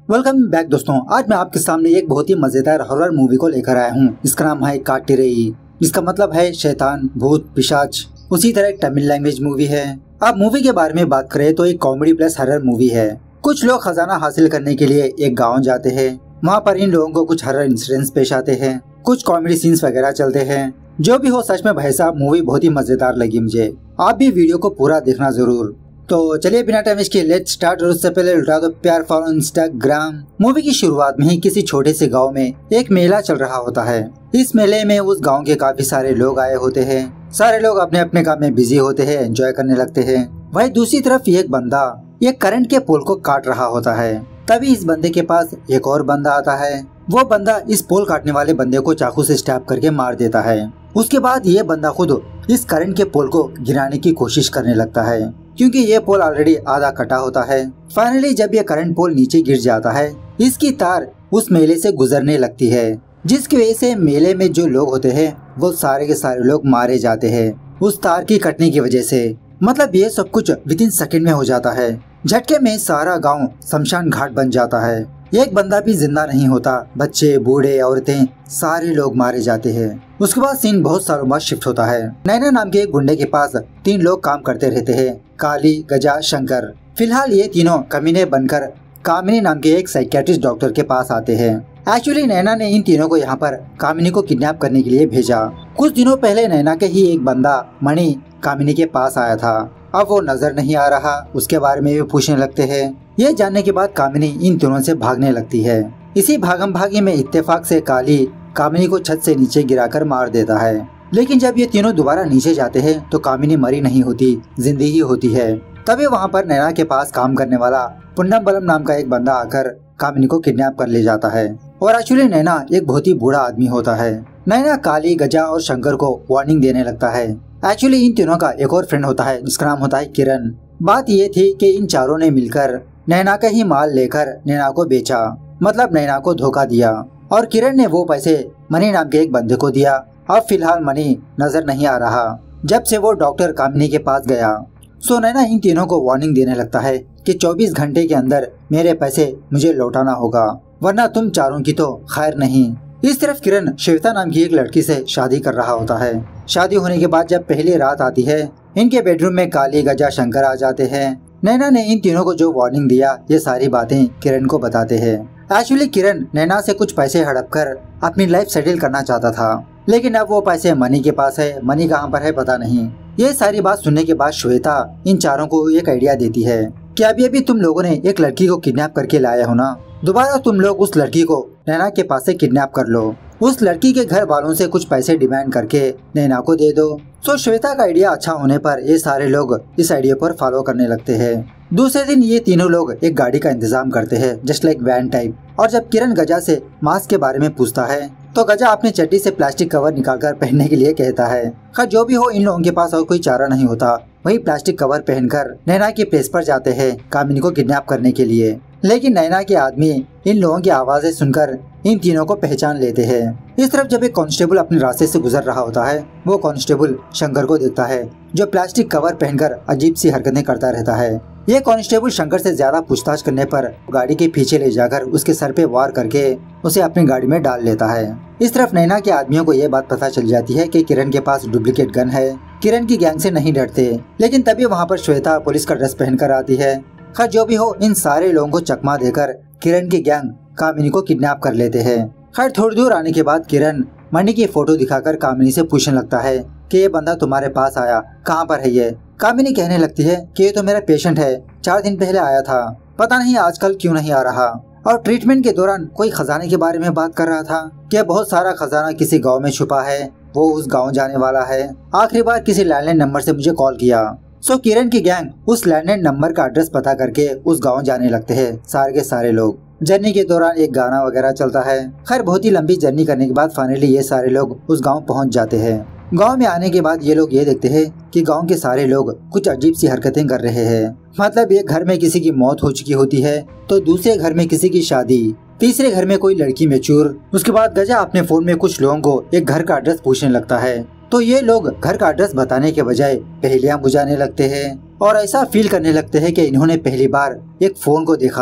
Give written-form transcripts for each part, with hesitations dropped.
Welcome back दोस्तों। आज मैं आपके सामने एक बहुत ही मजेदार हॉरर मूवी को लेकर आया हूँ। इसका नाम है काट्टिरेई, जिसका मतलब है शैतान, भूत, पिशाच। उसी तरह एक तमिल लैंग्वेज मूवी है। अब मूवी के बारे में बात करें तो एक कॉमेडी प्लस हॉरर मूवी है। कुछ लोग खजाना हासिल करने के लिए एक गाँव जाते हैं। वहाँ पर इन लोगों को कुछ हॉरर इंसिडेंट्स पेश आते हैं, कुछ कॉमेडी सीन्स वगैरह चलते हैं। जो भी हो, सच में भाई साहब मूवी बहुत ही मजेदार लगी मुझे। आप भी वीडियो को पूरा देखना जरूर। तो चलिए बिना टाइम वेस्ट किए लेट्स स्टार्ट। और उससे पहले लुटा दो प्यार फॉलो इंस्टाग्राम। मूवी की शुरुआत में ही किसी छोटे से गांव में एक मेला चल रहा होता है। इस मेले में उस गांव के काफी सारे लोग आए होते हैं। सारे लोग अपने अपने काम में बिजी होते हैं, एंजॉय करने लगते हैं। वहीं दूसरी तरफ एक बंदा एक करंट के पोल को काट रहा होता है। तभी इस बंदे के पास एक और बंदा आता है। वो बंदा इस पोल काटने वाले बंदे को चाकू से स्टैब करके मार देता है। उसके बाद ये बंदा खुद इस करंट के पोल को गिराने की कोशिश करने लगता है, क्योंकि ये पोल ऑलरेडी आधा कटा होता है। फाइनली जब ये करंट पोल नीचे गिर जाता है, इसकी तार उस मेले से गुजरने लगती है, जिसकी वजह से मेले में जो लोग होते हैं वो सारे के सारे लोग मारे जाते हैं उस तार की कटने की वजह से। मतलब ये सब कुछ विद इन सेकंड में हो जाता है। झटके में सारा गांव शमशान घाट बन जाता है। एक बंदा भी जिंदा नहीं होता। बच्चे, बूढ़े, औरतें, सारे लोग मारे जाते हैं। उसके बाद सीन बहुत सालों बाद शिफ्ट होता है। नैना नाम के एक गुंडे के पास 3 लोग काम करते रहते हैं, काली, गजा, शंकर। फिलहाल ये तीनों कमीने बनकर कामिनी नाम के एक साइकियाट्रिस्ट डॉक्टर के पास आते हैं। एक्चुअली नैना ने इन तीनों को यहाँ पर कामिनी को किडनैप करने के लिए भेजा। कुछ दिनों पहले नैना के ही एक बंदा मणि कामिनी के पास आया था। अब वो नजर नहीं आ रहा, उसके बारे में भी पूछने लगते हैं। ये जानने के बाद कामिनी इन तीनों से भागने लगती है। इसी भागम भागी में इत्तेफाक से काली कामिनी को छत से नीचे गिराकर मार देता है। लेकिन जब ये तीनों दोबारा नीचे जाते हैं तो कामिनी मरी नहीं होती, जिंदी ही होती है। तभी वहाँ पर नैना के पास काम करने वाला पुन्नबलम नाम का एक बंदा आकर कामिनी को किडनैप कर ले जाता है। और एक्चुअली नैना एक बहुत ही बूढ़ा आदमी होता है। नैना काली, गजा और शंकर को वार्निंग देने लगता है। एक्चुअली इन तीनों का एक और फ्रेंड होता है, जिसका नाम होता है किरण। बात ये थी कि इन चारों ने मिलकर नैना का ही माल लेकर नैना को बेचा, मतलब नैना को धोखा दिया। और किरण ने वो पैसे मनी नाम के एक बंदे को दिया। अब फिलहाल मनी नजर नहीं आ रहा जब से वो डॉक्टर कामिनी के पास गया। सो नैना इन तीनों को वार्निंग देने लगता है कि 24 घंटे के अंदर मेरे पैसे मुझे लौटाना होगा, वरना तुम चारों की तो खैर नहीं। इस तरफ किरण श्वेता नाम की एक लड़की से शादी कर रहा होता है। शादी होने के बाद जब पहली रात आती है, इनके बेडरूम में काली, गजा, शंकर आ जाते हैं। नैना ने इन तीनों को जो वार्निंग दिया, ये सारी बातें किरण को बताते हैं। एक्चुअली किरण नैना से कुछ पैसे हड़प कर अपनी लाइफ सेटल करना चाहता था, लेकिन अब वो पैसे मनी के पास है। मनी कहाँ पर है पता नहीं। ये सारी बात सुनने के बाद श्वेता इन चारों को एक आइडिया देती है कि अभी अभी तुम लोगों ने एक लड़की को किडनैप करके लाया हो ना, दोबारा तुम लोग उस लड़की को नैना के पास से किडनैप कर लो। उस लड़की के घर वालों से कुछ पैसे डिमांड करके नैना को दे दो। तो श्वेता का आइडिया अच्छा होने पर ये सारे लोग इस आइडिया पर फॉलो करने लगते हैं। दूसरे दिन ये तीनों लोग एक गाड़ी का इंतजाम करते हैं, जस्ट लाइक वैन टाइप। और जब किरण गजा से मास्क के बारे में पूछता है तो गजा अपनी चड्डी से प्लास्टिक कवर निकालकर पहनने के लिए कहता है। खैर जो भी हो, इन लोगों के पास और कोई चारा नहीं होता। वही प्लास्टिक कवर पहनकर नैना के प्लेस पर जाते हैं कामिनी को किडनैप करने के लिए। लेकिन नैना के आदमी इन लोगों की आवाजें सुनकर इन तीनों को पहचान लेते हैं। इस तरफ जब एक कांस्टेबल अपने रास्ते से गुजर रहा होता है, वो कांस्टेबल शंकर को देखता है, जो प्लास्टिक कवर पहनकर अजीब सी हरकतें करता रहता है। ये कांस्टेबल शंकर से ज्यादा पूछताछ करने पर गाड़ी के पीछे ले जाकर उसके सर पे वार करके उसे अपनी गाड़ी में डाल लेता है। इस तरफ नैना के आदमियों को ये बात पता चल जाती है कि किरण के पास डुप्लीकेट गन है। किरण की गैंग से नहीं डरते, लेकिन तभी वहाँ पर श्वेता पुलिस का ड्रेस पहनकर आती है। खैर जो भी हो, इन सारे लोगों को चकमा देकर किरण की गैंग कामिनी को किडनैप कर लेते हैं। खैर थोड़ी दूर आने के बाद किरण मणि की फोटो दिखाकर कामिनी से पूछने लगता है कि ये बंदा तुम्हारे पास आया, कहाँ पर है ये? कामिनी कहने लगती है कि ये तो मेरा पेशेंट है, 4 दिन पहले आया था, पता नहीं आजकल क्यों नहीं आ रहा। और ट्रीटमेंट के दौरान कोई खजाने के बारे में बात कर रहा था कि बहुत सारा खजाना किसी गाँव में छुपा है, वो उस गाँव जाने वाला है। आखिरी बार किसी लैंडलाइन नंबर से मुझे कॉल किया। सो किरण की गैंग उस लैंडलाइन नंबर का एड्रेस पता करके उस गांव जाने लगते हैं, सारे के सारे लोग। जर्नी के दौरान एक गाना वगैरह चलता है। खैर बहुत ही लंबी जर्नी करने के बाद फाइनली ये सारे लोग उस गांव पहुंच जाते हैं। गांव में आने के बाद ये लोग ये देखते हैं कि गांव के सारे लोग कुछ अजीब सी हरकतें कर रहे हैं। मतलब एक घर में किसी की मौत हो चुकी होती है, तो दूसरे घर में किसी की शादी, तीसरे घर में कोई लड़की मैच्योर। उसके बाद गजा अपने फोन में कुछ लोगों को एक घर का एड्रेस पूछने लगता है, तो ये लोग घर का एड्रेस बताने के बजाय पहेलियां बुझाने लगते हैं और ऐसा फील करने लगते हैं कि इन्होंने पहली बार एक फोन को देखा।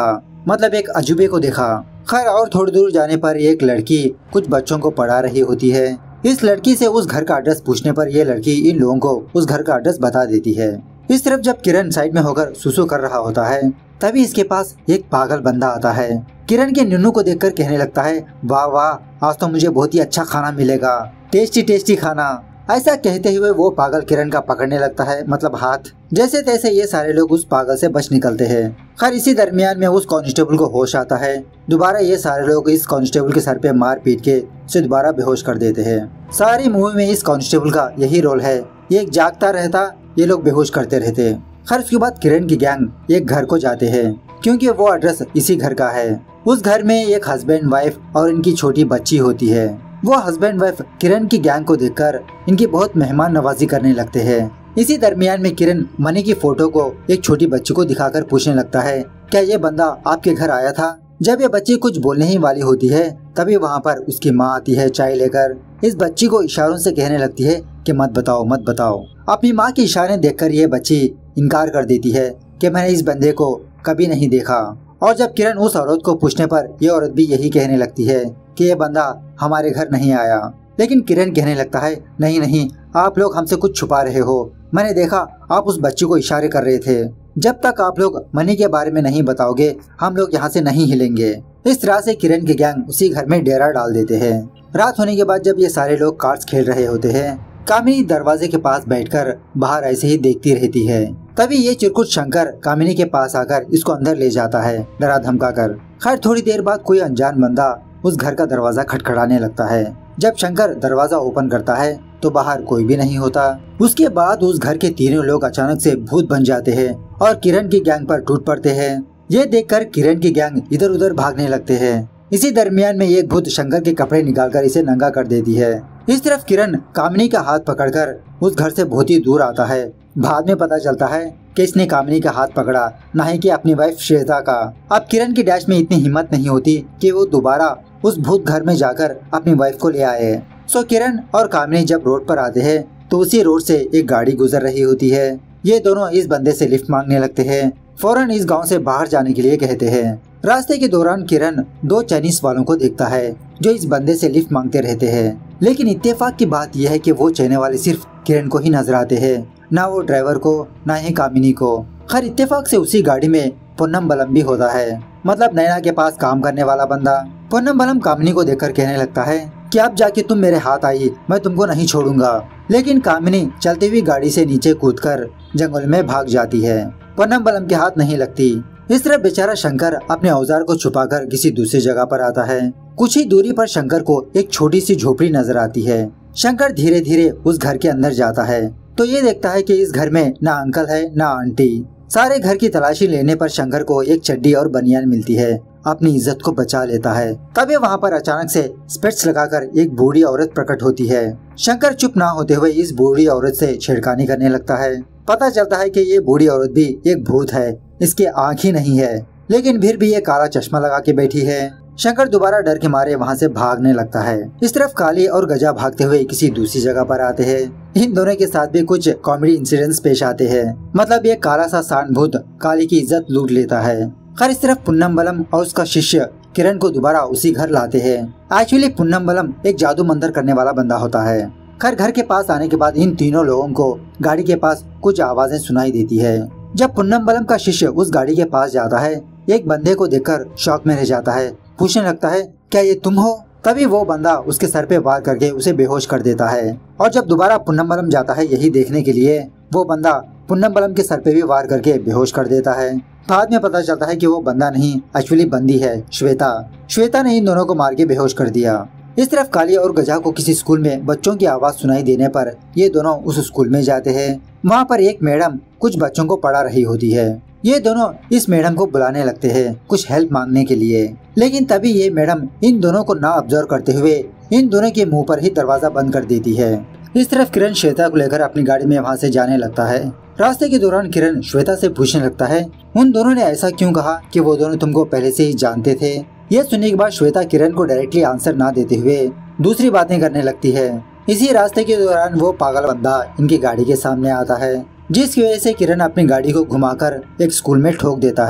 मतलब एक अजूबे को देखा। खैर और थोड़ी दूर जाने पर एक लड़की कुछ बच्चों को पढ़ा रही होती है। इस लड़की से उस घर का एड्रेस पूछने पर यह लड़की इन लोगों को उस घर का एड्रेस बता देती है। इस तरफ जब किरण साइड में होकर सुसु कर रहा होता है तभी इसके पास एक पागल बंदा आता है। किरण के नुन्नू को देखकर कहने लगता है, वाह वाह, आज तो मुझे बहुत ही अच्छा खाना मिलेगा, टेस्टी टेस्टी खाना। ऐसा कहते हुए वो पागल किरण का पकड़ने लगता है, मतलब हाथ। जैसे तैसे ये सारे लोग उस पागल से बच निकलते हैं। खैर इसी दरमियान में उस कांस्टेबल को होश आता है। दोबारा ये सारे लोग इस कांस्टेबल के सर पे मार पीट के उसे दोबारा बेहोश कर देते हैं। सारी मूवी में इस कांस्टेबल का यही रोल है, ये एक जागता रहता, ये लोग बेहोश करते रहते। खैर उसके बाद किरण की गैंग एक घर को जाते हैं क्योंकि वो एड्रेस इसी घर का है। उस घर में एक हस्बैंड वाइफ और इनकी छोटी बच्ची होती है। वो हस्बैंड वाइफ किरण की गैंग को देखकर इनकी बहुत मेहमान नवाजी करने लगते हैं। इसी दरमियान में किरण मनी की फोटो को एक छोटी बच्ची को दिखाकर पूछने लगता है, क्या ये बंदा आपके घर आया था? जब ये बच्ची कुछ बोलने ही वाली होती है तभी वहाँ पर उसकी माँ आती है चाय लेकर। इस बच्ची को इशारों से कहने लगती है कि मत बताओ मत बताओ। अपनी माँ के इशारे देखकर ये बच्ची इनकार कर देती है कि मैंने इस बंदे को कभी नहीं देखा। और जब किरण उस औरत को पूछने पर यह औरत भी यही कहने लगती है कि ये बंदा हमारे घर नहीं आया। लेकिन किरण कहने लगता है, नहीं नहीं, आप लोग हमसे कुछ छुपा रहे हो, मैंने देखा आप उस बच्ची को इशारे कर रहे थे। जब तक आप लोग मनी के बारे में नहीं बताओगे हम लोग यहाँ से नहीं हिलेंगे। इस तरह से किरण की गैंग उसी घर में डेरा डाल देते हैं। रात होने के बाद जब ये सारे लोग कार्ड्स खेल रहे होते हैं, कामिनी दरवाजे के पास बैठकर बाहर ऐसे ही देखती रहती है। तभी ये चिरकुट शंकर कामिनी के पास आकर इसको अंदर ले जाता है डरा धमका कर। खैर थोड़ी देर बाद कोई अनजान बंदा उस घर का दरवाजा खटखटाने लगता है। जब शंकर दरवाजा ओपन करता है तो बाहर कोई भी नहीं होता। उसके बाद उस घर के तीनों लोग अचानक से भूत बन जाते हैं और किरण की गैंग पर टूट पड़ते हैं। ये देखकर किरण की गैंग इधर उधर भागने लगते हैं। इसी दरमियान में एक भूत शंकर के कपड़े निकालकर इसे नंगा कर देती है। इस तरफ किरण कामिनी का हाथ पकड़कर उस घर से बहुत ही दूर आता है। बाद में पता चलता है कि इसने कामिनी का हाथ पकड़ा, ना ही कि अपनी वाइफ श्वेता का। अब किरण की डैश में इतनी हिम्मत नहीं होती कि वो दोबारा उस भूत घर में जाकर अपनी वाइफ को ले आए। सो किरण और कामिनी जब रोड पर आते हैं तो उसी रोड से एक गाड़ी गुजर रही होती है। ये दोनों इस बंदे से लिफ्ट मांगने लगते हैं, फौरन इस गांव से बाहर जाने के लिए कहते हैं। रास्ते के दौरान किरण दो चाइनीज वालों को देखता है जो इस बंदे से लिफ्ट मांगते रहते हैं। लेकिन इत्तेफाक की बात यह है कि वो चाइना वाले सिर्फ किरण को ही नजर आते हैं, ना वो ड्राइवर को ना ही कामिनी को। खैर इत्तेफाक से उसी गाड़ी में पुन्नम बलम भी होता है, मतलब नैना के पास काम करने वाला बंदा। पुन्नम बलम कामिनी को देखकर कहने लगता है कि अब जाके तुम मेरे हाथ आई, मैं तुमको नहीं छोड़ूंगा। लेकिन कामिनी चलती हुई गाड़ी से नीचे कूदकर जंगल में भाग जाती है। पुन्नम बलम के हाथ नहीं लगती। इस तरह बेचारा शंकर अपने औजार को छुपाकर किसी दूसरी जगह पर आता है। कुछ ही दूरी पर शंकर को एक छोटी सी झोपड़ी नजर आती है। शंकर धीरे धीरे उस घर के अंदर जाता है तो ये देखता है कि इस घर में ना अंकल है ना आंटी। सारे घर की तलाशी लेने पर शंकर को एक चड्डी और बनियान मिलती है। अपनी इज्जत को बचा लेता है। तभी वहाँ पर अचानक से स्पेट्स लगाकर एक बूढ़ी औरत प्रकट होती है। शंकर चुप ना होते हुए इस बूढ़ी औरत से छेड़खानी करने लगता है। पता चलता है कि ये बूढ़ी औरत भी एक भूत है, इसकी आँख ही नहीं है, लेकिन फिर भी ये काला चश्मा लगा के बैठी है। शंकर दोबारा डर के मारे वहाँ से भागने लगता है। इस तरफ काली और गजा भागते हुए किसी दूसरी जगह पर आते हैं। इन दोनों के साथ भी कुछ कॉमेडी इंसिडेंट्स पेश आते हैं, मतलब ये काला सा सांड भूत काली की इज्जत लूट लेता है। खैर इस तरफ पुन्नम बलम और उसका शिष्य किरण को दोबारा उसी घर लाते हैं। एक्चुअली पुन्नम बलम एक जादू मंतर करने वाला बंदा होता है। खैर घर के पास आने के बाद इन तीनों लोगों को गाड़ी के पास कुछ आवाजें सुनाई देती है। जब पुन्नम बलम का शिष्य उस गाड़ी के पास जाता है, एक बंदे को देखकर शॉक में रह जाता है। पूछने लगता है, क्या ये तुम हो? तभी वो बंदा उसके सर पे वार करके उसे बेहोश कर देता है। और जब दोबारा पुन्नम बलम जाता है यही देखने के लिए, वो बंदा पुन्नम बलम के सर पे भी वार करके बेहोश कर देता है। बाद में पता चलता है कि वो बंदा नहीं, एक्चुअली बंदी है श्वेता। श्वेता ने इन दोनों को मार के बेहोश कर दिया। इस तरफ काली और गजा को किसी स्कूल में बच्चों की आवाज सुनाई देने पर ये दोनों उस स्कूल में जाते हैं। वहाँ पर एक मैडम कुछ बच्चों को पढ़ा रही होती है। ये दोनों इस मैडम को बुलाने लगते हैं कुछ हेल्प मांगने के लिए। लेकिन तभी ये मैडम इन दोनों को ना ऑब्जर्व करते हुए इन दोनों के मुंह पर ही दरवाजा बंद कर देती है। इस तरफ किरण श्वेता को लेकर अपनी गाड़ी में वहाँ से जाने लगता है। रास्ते के दौरान किरण श्वेता से पूछने लगता है, उन दोनों ने ऐसा क्यों कहा कि वो दोनों तुमको पहले से ही जानते थे? ये सुनने के बाद श्वेता किरण को डायरेक्टली आंसर ना देते हुए दूसरी बातें करने लगती है। इसी रास्ते के दौरान वो पागल बंदा इनकी गाड़ी के सामने आता है, जिसकी वजह से किरण अपनी गाड़ी को घुमाकर एक स्कूल में ठोक देता है।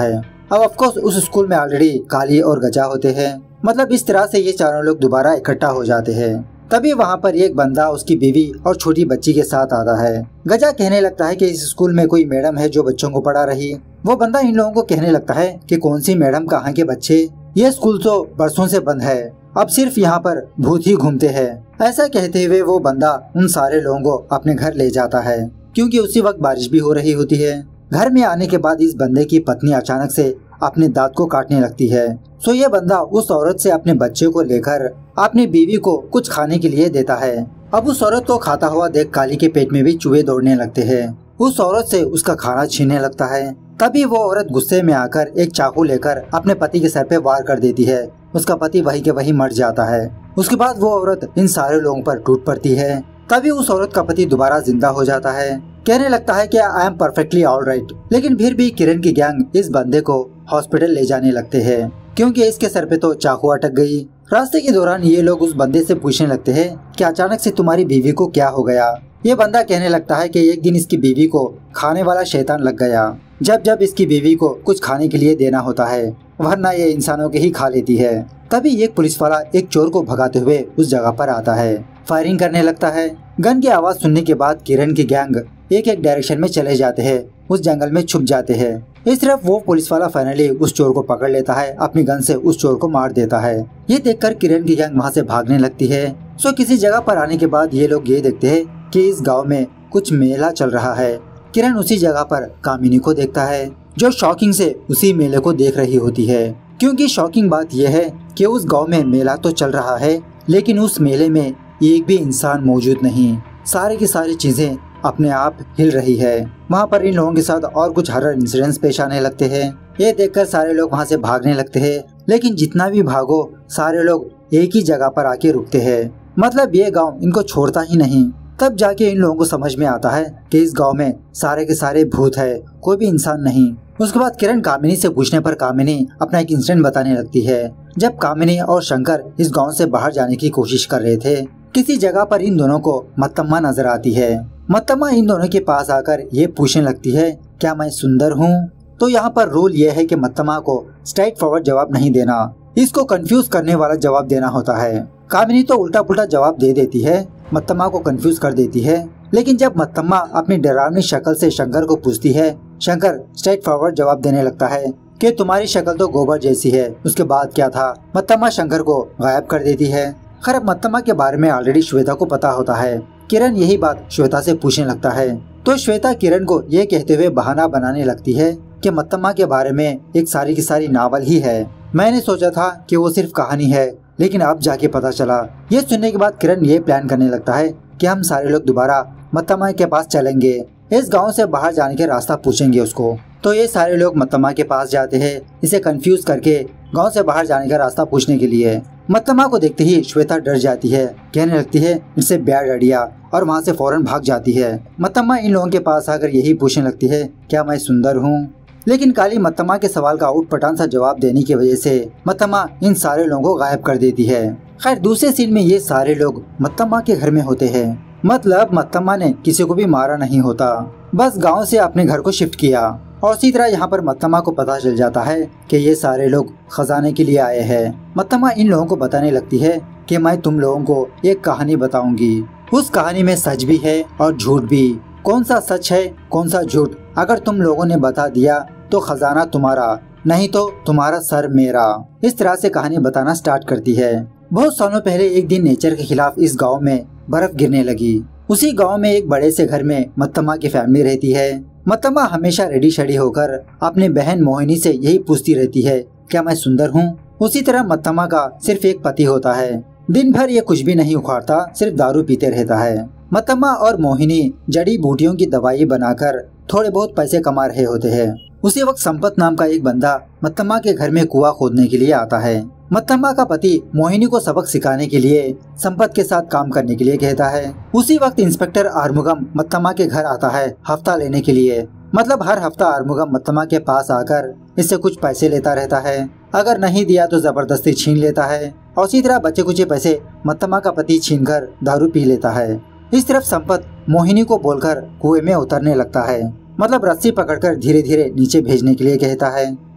अब ऑफकोर्स उस स्कूल में ऑलरेडी काली और गजा होते हैं। मतलब इस तरह से ये चारों लोग दोबारा इकट्ठा हो जाते हैं। तभी वहाँ पर एक बंदा उसकी बीवी और छोटी बच्ची के साथ आता है। गजा कहने लगता है कि इस स्कूल में कोई मैडम है जो बच्चों को पढ़ा रही। वो बंदा इन लोगों को कहने लगता है कि कौन सी मैडम, कहाँ के बच्चे, ये स्कूल तो बरसों से बंद है, अब सिर्फ यहाँ पर भूत ही घूमते हैं। ऐसा कहते हुए वो बंदा उन सारे लोगों को अपने घर ले जाता है, क्योंकि उसी वक्त बारिश भी हो रही होती है। घर में आने के बाद इस बंदे की पत्नी अचानक से अपने दांत को काटने लगती है। सो ये बंदा उस औरत से अपने बच्चे को लेकर अपनी बीवी को कुछ खाने के लिए देता है। अब उस औरत को खाता हुआ देख काली के पेट में भी चूहे दौड़ने लगते हैं। उस औरत से उसका खाना छीनने लगता है। तभी वो औरत गुस्से में आकर एक चाकू लेकर अपने पति के सर पे वार कर देती है। उसका पति वही के वही मर जाता है। उसके बाद वो औरत इन सारे लोगों पर टूट पड़ती है। तभी उस औरत का पति दोबारा जिंदा हो जाता है। कहने लगता है कि आई एम परफेक्टली ऑलराइट। लेकिन फिर भी किरण की गैंग इस बंदे को हॉस्पिटल ले जाने लगते हैं, क्योंकि इसके सर पे तो चाकू अटक गई। रास्ते के दौरान ये लोग उस बंदे से पूछने लगते हैं कि अचानक से तुम्हारी बीवी को क्या हो गया। ये बंदा कहने लगता है कि एक दिन इसकी बीवी को खाने वाला शैतान लग गया। जब जब इसकी बीवी को कुछ खाने के लिए देना होता है, वरना ये इंसानों के ही खा लेती है। तभी एक पुलिस वाला एक चोर को भगाते हुए उस जगह पर आता है, फायरिंग करने लगता है। गन की आवाज सुनने के बाद किरण की गैंग एक एक डायरेक्शन में चले जाते हैं, उस जंगल में छुप जाते हैं। इस तरफ वो पुलिस वाला फाइनली उस चोर को पकड़ लेता है, अपनी गन से उस चोर को मार देता है। ये देखकर किरण की गैंग वहाँ से भागने लगती है। सो किसी जगह पर आने के बाद ये लोग ये देखते हैं कि इस गांव में कुछ मेला चल रहा है। किरण उसी जगह पर कामिनी को देखता है, जो शॉकिंग से उसी मेले को देख रही होती है। क्योंकि शॉकिंग बात यह है कि उस गांव में मेला तो चल रहा है, लेकिन उस मेले में एक भी इंसान मौजूद नहीं। सारी की सारी चीजें अपने आप हिल रही है। वहाँ पर इन लोगों के साथ और कुछ हॉरर इंसिडेंट्स पेश आने लगते हैं। ये देखकर सारे लोग वहाँ से भागने लगते हैं, लेकिन जितना भी भागो सारे लोग एक ही जगह पर आके रुकते हैं। मतलब ये गांव इनको छोड़ता ही नहीं। तब जाके इन लोगों को समझ में आता है कि इस गांव में सारे के सारे भूत है, कोई भी इंसान नहीं। उसके बाद किरण कामिनी से पूछने पर कामिनी अपना एक इंसिडेंट बताने लगती है। जब कामिनी और शंकर इस गांव से बाहर जाने की कोशिश कर रहे थे, किसी जगह पर इन दोनों को मत्तम्मा नजर आती है। मत्तम्मा इन दोनों के पास आकर ये पूछने लगती है, क्या मैं सुंदर हूँ? तो यहाँ पर रूल ये है कि मत्तम्मा को स्ट्रेट फॉरवर्ड जवाब नहीं देना, इसको कंफ्यूज करने वाला जवाब देना होता है। कामिनी तो उल्टा पुल्टा जवाब दे देती है, मत्तम्मा को कंफ्यूज कर देती है। लेकिन जब मत्तम्मा अपनी डरावनी शक्ल से शंकर को पूछती है, शंकर स्ट्रेट फॉरवर्ड जवाब देने लगता है कि तुम्हारी शक्ल तो गोबर जैसी है। उसके बाद क्या था, मत्तम्मा शंकर को गायब कर देती है। खैर मत्तम्मा के बारे में ऑलरेडी श्वेता को पता होता है। किरण यही बात श्वेता से पूछने लगता है, तो श्वेता किरण को ये कहते हुए बहाना बनाने लगती है कि मत्तम्मा के बारे में एक सारी की सारी नावल ही है। मैंने सोचा था कि वो सिर्फ कहानी है, लेकिन अब जाके पता चला। ये सुनने के बाद किरण ये प्लान करने लगता है कि हम सारे लोग दोबारा मत्तम्मा के पास चलेंगे, इस गांव से बाहर जाने के रास्ता पूछेंगे उसको। तो ये सारे लोग मत्तम्मा के पास जाते हैं, इसे कंफ्यूज करके गांव से बाहर जाने का रास्ता पूछने के लिए। मत्तम्मा को देखते ही श्वेता डर जाती है, कहने लगती है इनसे बैड आइडिया, और वहाँ से फौरन भाग जाती है। मत्तम्मा इन लोगों के पास आकर यही पूछने लगती है, क्या मैं सुंदर हूँ? लेकिन काली मत्तम्मा के सवाल का उटपटांग सा जवाब देने की वजह से मत्तम्मा इन सारे लोगों को गायब कर देती है। खैर दूसरे सीन में ये सारे लोग मत्तम्मा के घर में होते हैं। मतलब मत्तम्मा ने किसी को भी मारा नहीं होता, बस गांव से अपने घर को शिफ्ट किया। और इसी तरह यहाँ पर मत्तम्मा को पता चल जाता है कि ये सारे लोग खजाने के लिए आए हैं। मत्तम्मा इन लोगों को बताने लगती है कि मैं तुम लोगों को एक कहानी बताऊंगी, उस कहानी में सच भी है और झूठ भी। कौन सा सच है कौन सा झूठ अगर तुम लोगों ने बता दिया तो खजाना तुम्हारा, नहीं तो तुम्हारा सर मेरा। इस तरह से कहानी बताना स्टार्ट करती है। बहुत सालों पहले एक दिन नेचर के खिलाफ इस गांव में बर्फ गिरने लगी। उसी गांव में एक बड़े से घर में मत्तम्मा की फैमिली रहती है। मत्तम्मा हमेशा रेडी शेडी होकर अपनी बहन मोहिनी से यही पूछती रहती है, क्या मैं सुंदर हूँ? उसी तरह मत्तम्मा का सिर्फ एक पति होता है। दिन भर ये कुछ भी नहीं उखाड़ता, सिर्फ दारू पीते रहता है। मत्तम्मा और मोहिनी जड़ी बूटियों की दवाई बनाकर थोड़े बहुत पैसे कमा रहे होते हैं। उसी वक्त संपत नाम का एक बंदा मत्तम्मा के घर में कुआं खोदने के लिए आता है। मत्तम्मा का पति मोहिनी को सबक सिखाने के लिए संपत के साथ काम करने के लिए कहता है। उसी वक्त इंस्पेक्टर आर्मुगम मत्तम्मा के घर आता है हफ्ता लेने के लिए। मतलब हर हफ्ता आर्मुगम मत्तम्मा के पास आकर इससे कुछ पैसे लेता रहता है, अगर नहीं दिया तो जबरदस्ती छीन लेता है। और इसी तरह बचे कुछ पैसे मत्तम्मा का पति छीन कर दारू पी लेता है। इस तरफ संपत मोहिनी को बोलकर कुएं में उतरने लगता है, मतलब रस्सी पकड़कर धीरे धीरे नीचे भेजने के लिए कहता है।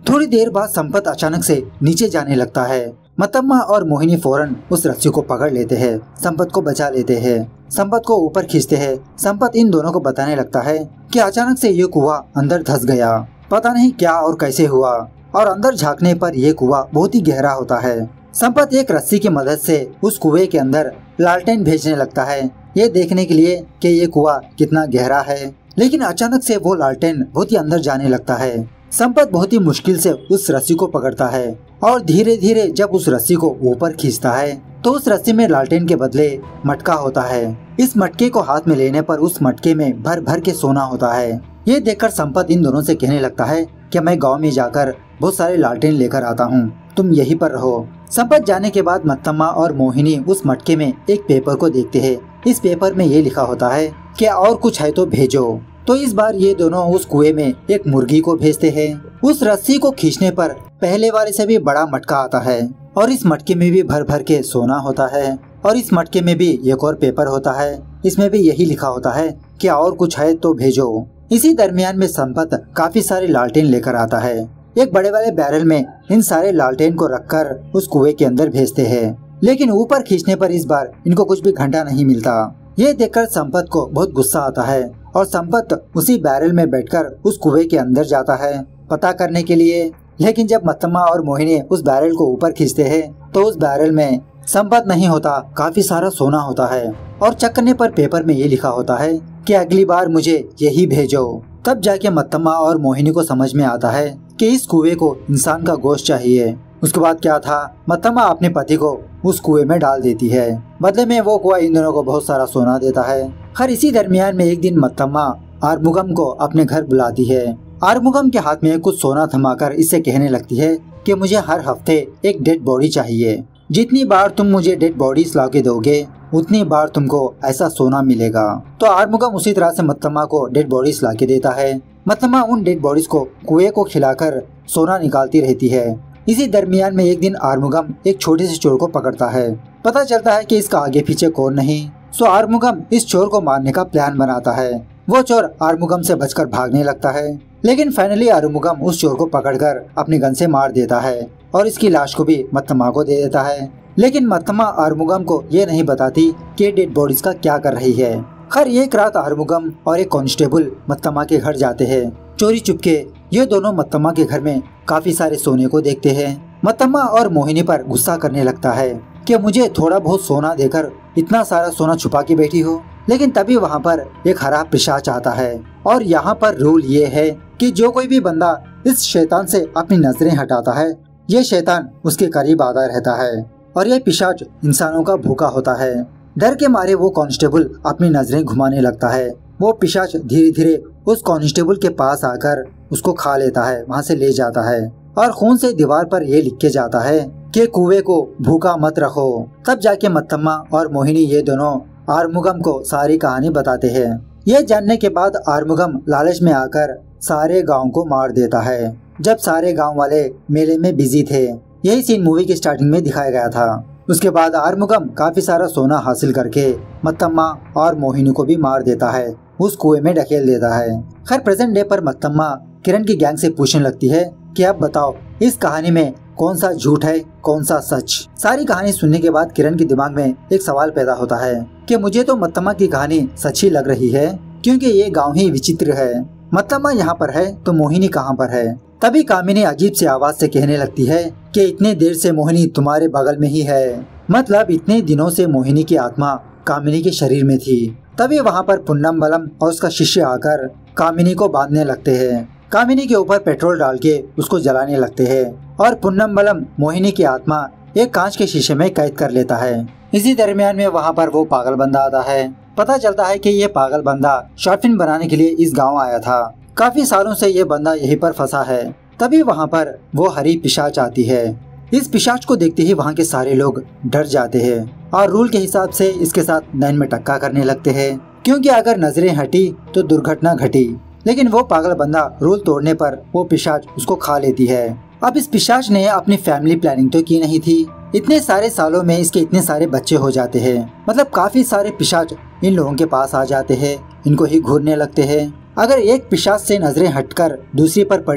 थोड़ी देर बाद संपत अचानक से नीचे जाने लगता है। मतम्मा और मोहिनी फौरन उस रस्सी को पकड़ लेते हैं, संपत को बचा लेते हैं, संपत को ऊपर खींचते हैं। संपत इन दोनों को बताने लगता है कि अचानक से ये कुआं अंदर धंस गया, पता नहीं क्या और कैसे हुआ, और अंदर झांकने पर यह कुआं बहुत ही गहरा होता है। संपत एक रस्सी की मदद से उस कुएं के अंदर लालटेन भेजने लगता है, ये देखने के लिए कि ये कुआं कितना गहरा है। लेकिन अचानक से वो लालटेन बहुत ही अंदर जाने लगता है। संपत बहुत ही मुश्किल से उस रस्सी को पकड़ता है और धीरे धीरे जब उस रस्सी को ऊपर खींचता है तो उस रस्सी में लालटेन के बदले मटका होता है। इस मटके को हाथ में लेने पर उस मटके में भर भर के सोना होता है। ये देखकर संपत इन दोनों से कहने लगता है कि मैं गांव में जाकर बहुत सारे लालटेन लेकर आता हूँ, तुम यहीं पर रहो। संपत जाने के बाद मतम्मा और मोहिनी उस मटके में एक पेपर को देखते हैं। इस पेपर में ये लिखा होता है कि और कुछ है तो भेजो। तो इस बार ये दोनों उस कुएं में एक मुर्गी को भेजते हैं। उस रस्सी को खींचने पर पहले वाले से भी बड़ा मटका आता है और इस मटके में भी भर भर के सोना होता है और इस मटके में भी एक और पेपर होता है, इसमें भी यही लिखा होता है कि और कुछ है तो भेजो। इसी दरमियान में संपत काफी सारे लालटेन लेकर आता है। एक बड़े वाले बैरल में इन सारे लालटेन को रखकर उस कुएं के अंदर भेजते हैं, लेकिन ऊपर खींचने पर इस बार इनको कुछ भी घंटा नहीं मिलता। ये देखकर संपत को बहुत गुस्सा आता है और संपत उसी बैरल में बैठकर उस कुएं के अंदर जाता है पता करने के लिए। लेकिन जब मतम्मा और मोहिनी उस बैरल को ऊपर खींचते हैं तो उस बैरल में संपत नहीं होता, काफी सारा सोना होता है और चेक करने पर पेपर में ये लिखा होता है कि अगली बार मुझे यही भेजो। तब जाके मतम्मा और मोहिनी को समझ में आता है कि इस कुएं को इंसान का गोश्त चाहिए। उसके बाद क्या था, मतम्मा अपने पति को उस कुएं में डाल देती है, बदले में वो कुआं इन दोनों को बहुत सारा सोना देता है। खैर इसी दरमियान में एक दिन मतम्मा आर्मुगम को अपने घर बुलाती है। आर्मुगम के हाथ में कुछ सोना थमाकर इससे कहने लगती है कि मुझे हर हफ्ते एक डेड बॉडी चाहिए, जितनी बार तुम मुझे डेड बॉडीज ला के दोगे उतनी बार तुमको ऐसा सोना मिलेगा। तो आर्मुगम उसी तरह से मतम्मा को डेड बॉडीज ला के देता है। मतम्मा उन डेड बॉडीज को कुएं को खिलाकर सोना निकालती रहती है। इसी दरमियान में एक दिन आर्मुगम एक छोटे से चोर को पकड़ता है। पता चलता है कि इसका आगे पीछे कौन नहीं, सो आर्मुगम इस चोर को मारने का प्लान बनाता है। वो चोर आर्मुगम से बचकर भागने लगता है, लेकिन फाइनली आर्मुगम उस चोर को पकड़कर अपने गन से मार देता है और इसकी लाश को भी मतम्मा को दे देता है। लेकिन मतम्मा आर्मुगम को ये नहीं बताती कि डेड बॉडीज का क्या कर रही है। खैर एक रात आर्मुगम और एक कांस्टेबल मतम्मा के घर जाते हैं। चोरी चुपके ये दोनों मतम्मा के घर में काफी सारे सोने को देखते हैं। मतम्मा और मोहिनी पर गुस्सा करने लगता है कि मुझे थोड़ा बहुत सोना देकर इतना सारा सोना छुपा के बैठी हो। लेकिन तभी वहाँ पर एक हरा पिशाच आता है और यहाँ पर रूल ये है कि जो कोई भी बंदा इस शैतान से अपनी नजरें हटाता है, ये शैतान उसके करीब आता रहता है और ये पिशाच इंसानों का भूखा होता है। डर के मारे वो कांस्टेबल अपनी नजरें घुमाने लगता है। वो पिशाच धीरे धीरे उस कांस्टेबल के पास आकर उसको खा लेता है, वहाँ से ले जाता है और खून से दीवार पर ये लिख के जाता है कि कुएं को भूखा मत रखो। तब जाके मतम्मा और मोहिनी ये दोनों आर्मुगम को सारी कहानी बताते हैं। ये जानने के बाद आर्मुगम लालच में आकर सारे गांव को मार देता है। जब सारे गांव वाले मेले में बिजी थे, यही सीन मूवी की स्टार्टिंग में दिखाया गया था। उसके बाद आर्मुगम काफी सारा सोना हासिल करके मतम्मा और मोहिनी को भी मार देता है, उस कुएं में ढकेल देता है। खैर प्रेजेंट डे पर मतम्मा किरण की गैंग से पूछने लगती है कि अब बताओ इस कहानी में कौन सा झूठ है कौन सा सच। सारी कहानी सुनने के बाद किरण के दिमाग में एक सवाल पैदा होता है कि मुझे तो मतम्मा की कहानी सच्ची लग रही है, क्योंकि ये गांव ही विचित्र है। मतम्मा यहाँ पर है तो मोहिनी कहाँ पर है। तभी कामिनी अजीब सी आवाज से कहने लगती है कि इतने देर से मोहिनी तुम्हारे बगल में ही है, मतलब इतने दिनों से मोहिनी की आत्मा कामिनी के शरीर में थी। तभी वहाँ पर पुन्नम्बलम और उसका शिष्य आकर कामिनी को बांधने लगते हैं। कामिनी के ऊपर पेट्रोल डाल के उसको जलाने लगते हैं और पुन्नम्बलम मोहिनी की आत्मा एक कांच के शीशे में कैद कर लेता है। इसी दरमियान में वहाँ पर वो पागल बंदा आता है। पता चलता है कि ये पागल बंदा शॉर्ट फिल्म बनाने के लिए इस गांव आया था। काफी सालों से ये बंदा यहीं पर फंसा है। तभी वहाँ पर वो हरी पिशाच आती है। इस पिशाच को देखते ही वहाँ के सारे लोग डर जाते हैं और रूल के हिसाब से इसके साथ नैन में टक्का करने लगते हैं, क्योंकि अगर नजरें हटी तो दुर्घटना घटी। लेकिन वो पागल बंदा रूल तोड़ने पर वो पिशाच उसको खा लेती है। अब इस पिशाच ने अपनी फैमिली प्लानिंग तो की नहीं थी। इतने सारे सालों में इसके इतने सारे बच्चे हो जाते हैं, मतलब काफी सारे पिशाच इन लोगों के पास आ जाते हैं, इनको ही घूरने लगते हैं। अगर एक पिशाच से नजरें हटकर दूसरी पर पड़ी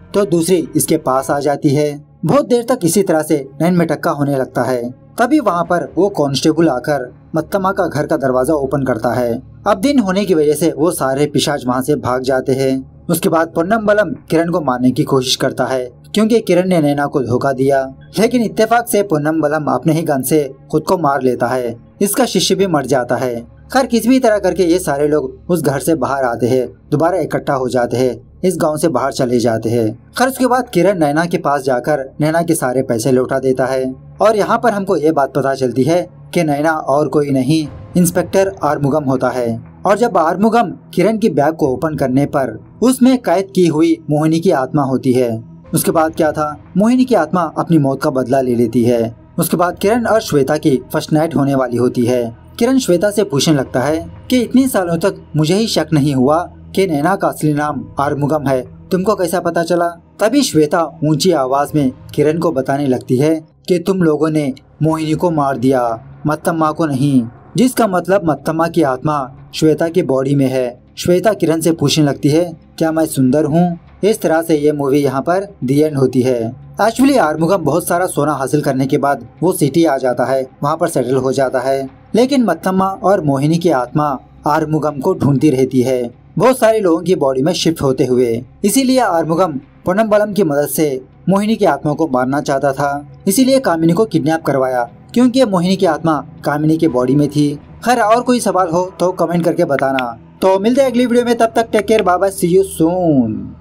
तो दूसरी इसके पास आ जाती है। बहुत देर तक इसी तरह से नैन में टक्का होने लगता है। तभी वहाँ पर वो कांस्टेबल आकर मत्तम्मा का घर का दरवाजा ओपन करता है। अब दिन होने की वजह से वो सारे पिशाच वहाँ से भाग जाते हैं। उसके बाद पोन्नम्बलम किरण को मारने की कोशिश करता है क्योंकि किरण ने नैना को धोखा दिया, लेकिन इत्तेफाक से पोन्नम्बलम अपने ही गन से खुद को मार लेता है। इसका शिष्य भी मर जाता है। खैर किसी भी तरह करके ये सारे लोग उस घर से बाहर आते हैं, दोबारा इकट्ठा हो जाते हैं, इस गांव से बाहर चले जाते हैं। खैर उसके बाद किरण नैना के पास जाकर नैना के सारे पैसे लौटा देता है और यहाँ पर हमको ये बात पता चलती है कि नैना और कोई नहीं इंस्पेक्टर आर्मुगम होता है। और जब आर्मुगम किरण की बैग को ओपन करने पर उसमें कैद की हुई मोहिनी की आत्मा होती है। उसके बाद क्या था, मोहिनी की आत्मा अपनी मौत का बदला ले लेती है। उसके बाद किरण और श्वेता की फर्स्ट नाइट होने वाली होती है। किरण श्वेता से पूछने लगता है कि इतने सालों तक मुझे ही शक नहीं हुआ कि नैना का असली नाम आर्मुगम है, तुमको कैसा पता चला? तभी श्वेता ऊंची आवाज में किरण को बताने लगती है कि तुम लोगों ने मोहिनी को मार दिया, मत्तम्मा को नहीं, जिसका मतलब मत्तम्मा की आत्मा श्वेता की बॉडी में है। श्वेता किरण से पूछने लगती है क्या मैं सुंदर हूँ? इस तरह से ये मूवी यहाँ पर दी एंड होती है। एक्चुअली आर्मुगम बहुत सारा सोना हासिल करने के बाद वो सिटी आ जाता है, वहाँ पर सेटल हो जाता है, लेकिन मत्तम्मा और मोहिनी की आत्मा आर्मुगम को ढूंढती रहती है बहुत सारे लोगों की बॉडी में शिफ्ट होते हुए। इसीलिए आर्मुगम पोन्नम्बलम की मदद से मोहिनी की आत्मा को मारना चाहता था। इसीलिए कामिनी को किडनैप करवाया क्योंकि मोहिनी की आत्मा कामिनी के बॉडी में थी। खैर और कोई सवाल हो तो कमेंट करके बताना। तो मिलते हैं अगली वीडियो में, तब तक take care, bye bye, see you soon.